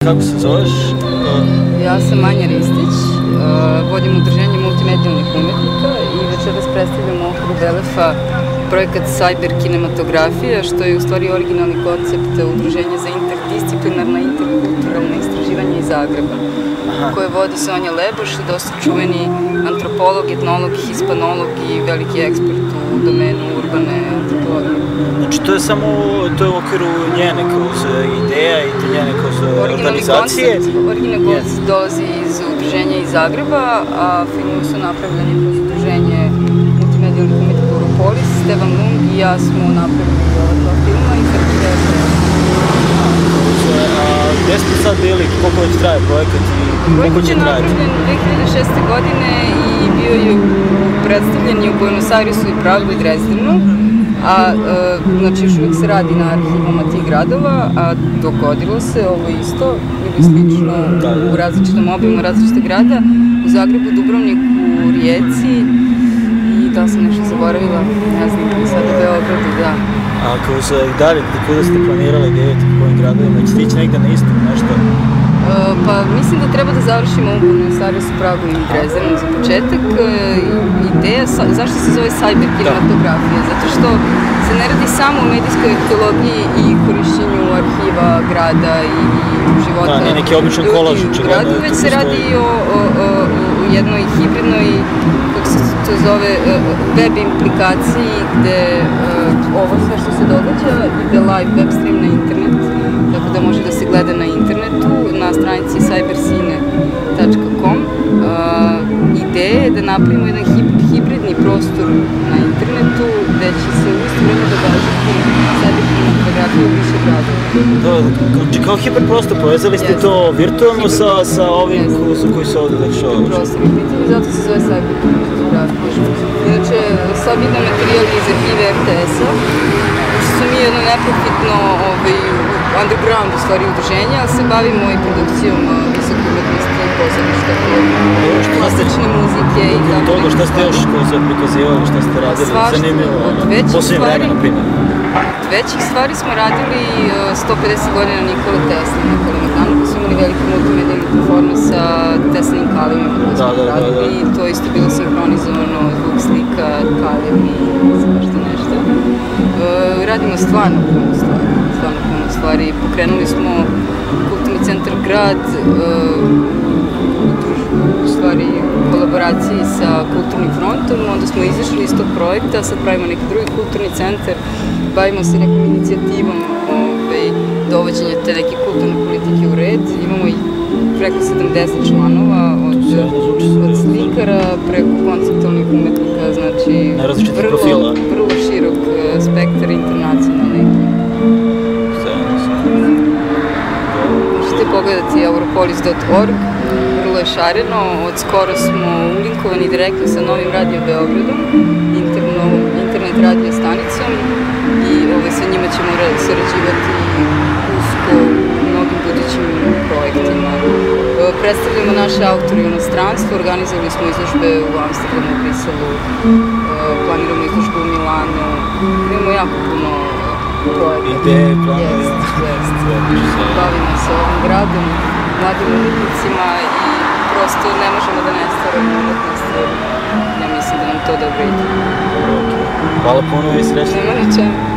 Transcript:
kako se zoveš? Ja sam Manja Ristić, vodim udruženje multimedijalnih umetnika i večeras predstavljamo okru Belefa projekat Cyber kinematografija, što je u stvari originalni koncept udruženja za interdisciplinarna i interkulturalna istraživanja iz Zagreba, koje vodi Sonja Leboš, dosta čuveni antropolog, etnolog, hispanolog i veliki ekspert u domenu urbane antropologije. Znači to je samo, to je u okviru njene kroz ideja i te njene kroz organizacije? Originalni koncept dolazi iz udruženja iz Zagreba, a filmovi su napravljeni kroz udruženje multimedijalnih umetnika Europolis. Stevan Lung i ja smo napravili ova dva filma i Ferkida je sve. Gde ste sad bili? Koliko već traje projekat i koliko će trajati? Projekat je napravljen 2006. godine i bio je predstavljen i u Buenos Airesu i Pragu i Drezdenu. Znači, još uvijek se radi na arhivama tih gradova, a dogodilo se ovo isto ili slično u različitom obimu različitog grada, u Zagrebu, Dubrovniku, Rijeci i da sam nešto zaboravila, ne znam, i sad u Beogradu, da. A kroz dalje, kuda ste planirali da idete, po kojim gradovima, ćete ići negde na istok, nešto? Pa mislim da treba da završimo u Buenos Airesu, Pragu i Drezdenu za početak. Ideja, zašto se zove cyber kinematografija? Zato što se ne radi samo o medijskoj arheologiji i korišćenju arhiva grada i života. Da, ne neki običan kolaž u gradu, već se radi i o jednoj hibridnoj, kako se to zove, web implikaciji gde ovo sve što se događa ide live web stream na internet, tako da može da se gleda na internetu, na stranici cyberscene.com. Ideja je da napravimo jedan hibridni prostor na internetu gde će se u isto vreme događati cyber kinematografija u više gradova. Znači kao hibrid prostor, povezali ste to virtualno sa ovim koji se ovde dešava? Prostor je pitanje, zato se zove cyber kinematografija. Inače, sad idem materijal iz arhive RTS-a, što su mi jedno neprofitno underground u stvari udruženja, ali se bavimo i produkcijom visoke umetnosti i pozorišta, klasične muzike i tako. Od toga šta ste još prikazivali, šta ste radili, zanimljivo, posljednje vreme, na primjer? Od većih stvari smo radili 150 godina Nikole Tesla na Kalemegdanu, koji su imali veliki multimedijalni performans sa Teslinim kalijevima koji smo radili i to je isto bilo sinhronizovano, zvuk, slika, kalijevi i svašta nešto. Radimo stvarno puno stvari. Pokrenuli smo Kulturni centar Grad, u stvari u kolaboraciji sa Kulturnim frontom, onda smo izašli iz tog projekta, sad pravimo neki drugi kulturni centar, bavimo se nekom inicijativom dovođenja te neke kulturne politike u red, imamo i preko 70 članova, od slikara preko konceptualnih umetnika, znači vrlo širok spektar internacionalnih. Možete pogledati europolis.org, vrlo je šareno, od skoro smo ulinkovani direktno sa Novim Radio Beogradom, internet radio stanicom i sa njima ćemo sarađivati usko u mnogim budućim projektima. Predstavljamo naše autore u inostranstvu, organizovali smo izložbe u Amsterdamu, u Briselu, planiramo izložbu u Milanu, imamo jako puno projekata. Ideje, planove. Bavimo se ovim gradom, mladim umetnicima i prosto ne možemo da ne stvaramo umetnost, jer ja mislim da nam to dobro ide. Hvala puno i srećno. Nema na čemu.